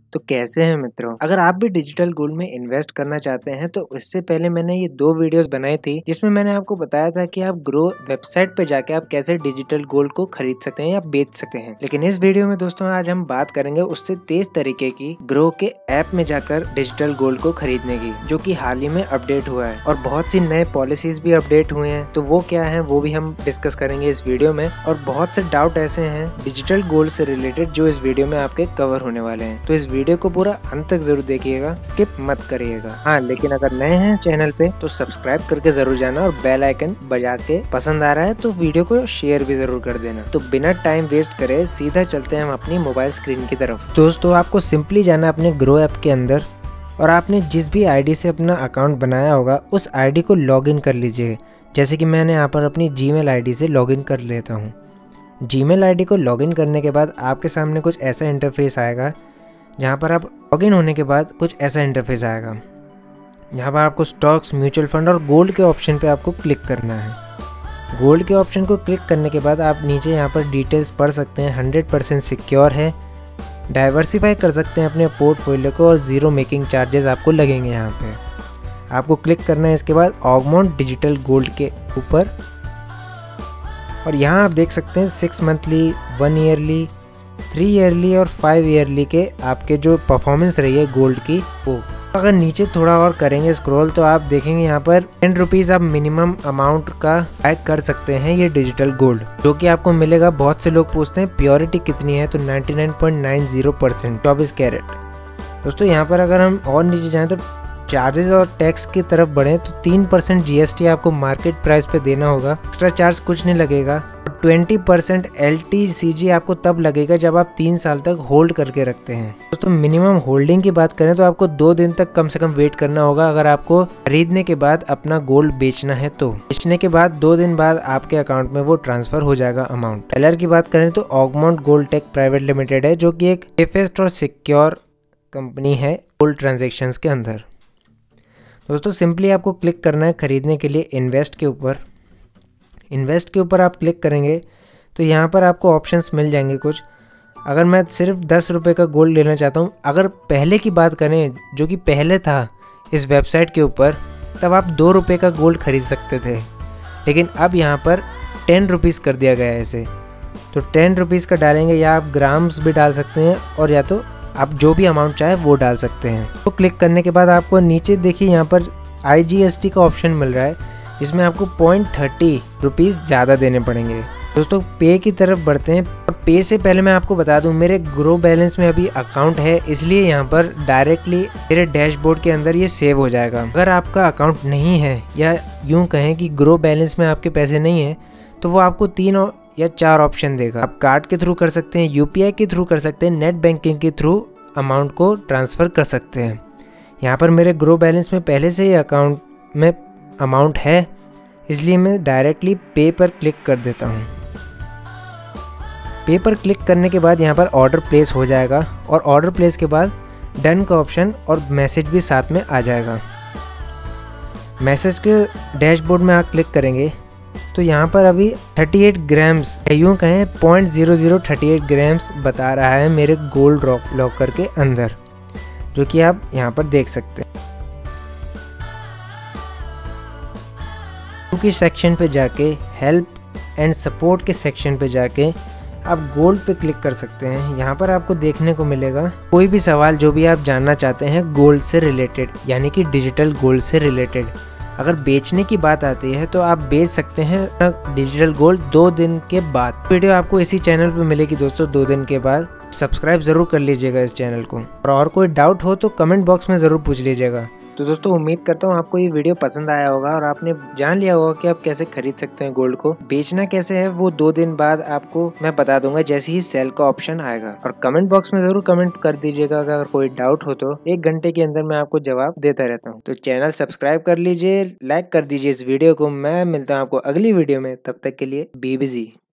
तो कैसे हैं मित्रों, अगर आप भी डिजिटल गोल्ड में इन्वेस्ट करना चाहते हैं तो इससे पहले मैंने ये 2 वीडियोस बनाई थी जिसमें मैंने आपको बताया था कि आप ग्रो वेबसाइट पे जाके आप कैसे डिजिटल गोल्ड को खरीद सकते हैं या बेच सकते हैं। लेकिन इस वीडियो में दोस्तों आज हम बात करेंगे उससे तेज तरीके की ग्रो के ऐप में जाकर डिजिटल गोल्ड को खरीदने की, जो कि हाल ही में अपडेट हुआ है और बहुत सी नए पॉलिसीज भी अपडेट हुए हैं। तो वो क्या है वो भी हम डिस्कस करेंगे इस वीडियो में, और बहुत से डाउट ऐसे हैं डिजिटल गोल्ड से रिलेटेड जो इस वीडियो में आपके कवर होने वाले हैं। तो इस वीडियो को पूरा अंत तक जरूर देखिएगा, स्किप मत करिएगा। हाँ, लेकिन अगर नए हैं चैनल पे तो सब्सक्राइब करके जरूर जाना और बेल आइकन बजा के, पसंद आ रहा है तो वीडियो को शेयर भी जरूर कर देना। तो बिना टाइम वेस्ट करे सीधा चलते हैं हम अपनी मोबाइल स्क्रीन की तरफ। दोस्तों आपको सिंपली जाना अपने ग्रो ऐप के अंदर और आपने जिस भी आईडी से अपना अकाउंट बनाया होगा उस आईडी को लॉगिन कर लीजिए। जैसे कि मैंने यहाँ पर अपनी जीमेल आईडी से लॉगिन कर लेता हूँ। जीमेल आईडी को लॉगिन करने के बाद आपके सामने कुछ ऐसा इंटरफेस आएगा, जहाँ पर आप लॉगिन होने के बाद कुछ ऐसा इंटरफेस आएगा जहाँ पर आपको स्टॉक्स, म्यूचुअल फंड और गोल्ड के ऑप्शन पे आपको क्लिक करना है। गोल्ड के ऑप्शन को क्लिक करने के बाद आप नीचे यहाँ पर डिटेल्स पढ़ सकते हैं। 100% सिक्योर है, डाइवर्सिफाई कर सकते हैं अपने पोर्टफोलियो को और ज़ीरो मेकिंग चार्जेस आपको लगेंगे। यहाँ पे आपको क्लिक करना है। इसके बाद ऑगमेंट डिजिटल गोल्ड के ऊपर, और यहाँ आप देख सकते हैं 6 मंथली, 1 ईयरली, 3 ईयरली और 5 ईयरली के आपके जो परफॉर्मेंस रही है गोल्ड की वो। अगर नीचे थोड़ा और करेंगे स्क्रॉल तो आप देखेंगे यहाँ पर 10 रुपीज़ आप मिनिमम अमाउंट का बाय कर सकते हैं ये डिजिटल गोल्ड, जो कि आपको मिलेगा। बहुत से लोग पूछते हैं प्योरिटी कितनी है, तो 99.90% 24 कैरेट। दोस्तों यहाँ पर अगर हम और नीचे जाएँ तो चार्जेस और टैक्स की तरफ बढ़े तो 3% जीएसटी आपको मार्केट प्राइस पे देना होगा। एक्स्ट्रा चार्ज कुछ नहीं लगेगा। 20% LTCG आपको तब लगेगा जब आप 3 साल तक होल्ड करके रखते हैं। दोस्तों मिनिमम होल्डिंग की बात करें तो आपको 2 दिन तक कम से कम वेट करना होगा अगर आपको खरीदने के बाद अपना गोल्ड बेचना है। तो बेचने के बाद 2 दिन बाद आपके अकाउंट में वो ट्रांसफर हो जाएगा अमाउंट। सेलर की बात करें तो Augmont Gold Tech Private Limited है, जो कि एक सेफेस्ट और सिक्योर कंपनी है गोल्ड ट्रांजेक्शन्स के अंदर। दोस्तों सिंपली आपको क्लिक करना है खरीदने के लिए इन्वेस्ट के ऊपर। इन्वेस्ट के ऊपर आप क्लिक करेंगे तो यहाँ पर आपको ऑप्शंस मिल जाएंगे कुछ। अगर मैं सिर्फ 10 रुपये का गोल्ड लेना चाहता हूँ, अगर पहले की बात करें जो कि पहले था इस वेबसाइट के ऊपर, तब आप 2 रुपये का गोल्ड खरीद सकते थे। लेकिन अब यहाँ पर 10 रुपीज़ कर दिया गया है इसे। तो 10 रुपीज़ का डालेंगे, या आप ग्राम्स भी डाल सकते हैं और या तो आप जो भी अमाउंट चाहे वो डाल सकते हैं। तो क्लिक करने के बाद आपको नीचे देखिए यहाँ पर IGST का ऑप्शन मिल रहा है, जिसमें आपको 0.30 रुपीज़ ज़्यादा देने पड़ेंगे। दोस्तों पे की तरफ बढ़ते हैं, और पे से पहले मैं आपको बता दूं मेरे ग्रो बैलेंस में अभी अकाउंट है, इसलिए यहाँ पर डायरेक्टली मेरे डैशबोर्ड के अंदर ये सेव हो जाएगा। अगर आपका अकाउंट नहीं है, या यूँ कहें कि ग्रो बैलेंस में आपके पैसे नहीं है, तो वो आपको 3 या 4 ऑप्शन देगा। आप कार्ड के थ्रू कर सकते हैं, UPI के थ्रू कर सकते हैं, नेट बैंकिंग के थ्रू अमाउंट को ट्रांसफ़र कर सकते हैं। यहाँ पर मेरे ग्रो बैलेंस में पहले से ही अकाउंट में अमाउंट है, इसलिए मैं डायरेक्टली पे पर क्लिक कर देता हूँ। पे पर क्लिक करने के बाद यहाँ पर ऑर्डर प्लेस हो जाएगा, और ऑर्डर प्लेस के बाद डन का ऑप्शन और मैसेज भी साथ में आ जाएगा। मैसेज के डैशबोर्ड में आप क्लिक करेंगे तो यहाँ पर अभी 38 ग्राम्स, यूँ कहें 0.0038 ग्राम्स बता रहा है मेरे गोल्ड लॉकर के अंदर, जो कि आप यहाँ पर देख सकते हैं। क्योंकि सेक्शन पे जाके हेल्प एंड सपोर्ट के सेक्शन पे जाके आप गोल्ड पे क्लिक कर सकते हैं। यहाँ पर आपको देखने को मिलेगा कोई भी सवाल जो भी आप जानना चाहते हैं गोल्ड से रिलेटेड, यानी कि डिजिटल गोल्ड से रिलेटेड। अगर बेचने की बात आती है तो आप बेच सकते हैं डिजिटल गोल्ड 2 दिन के बाद। वीडियो आपको इसी चैनल पे मिलेगी दोस्तों 2 दिन के बाद। सब्सक्राइब जरूर कर लीजिएगा इस चैनल को, और कोई डाउट हो तो कमेंट बॉक्स में ज़रूर पूछ लीजिएगा। तो दोस्तों उम्मीद करता हूँ आपको ये वीडियो पसंद आया होगा और आपने जान लिया होगा कि आप कैसे खरीद सकते हैं गोल्ड को। बेचना कैसे है वो 2 दिन बाद आपको मैं बता दूंगा जैसे ही सेल का ऑप्शन आएगा। और कमेंट बॉक्स में जरूर कमेंट कर दीजिएगा, अगर कोई डाउट हो तो 1 घंटे के अंदर मैं आपको जवाब देता रहता हूँ। तो चैनल सब्सक्राइब कर लीजिए, लाइक कर दीजिए इस वीडियो को। मैं मिलता हूँ आपको अगली वीडियो में, तब तक के लिए बी बिजी।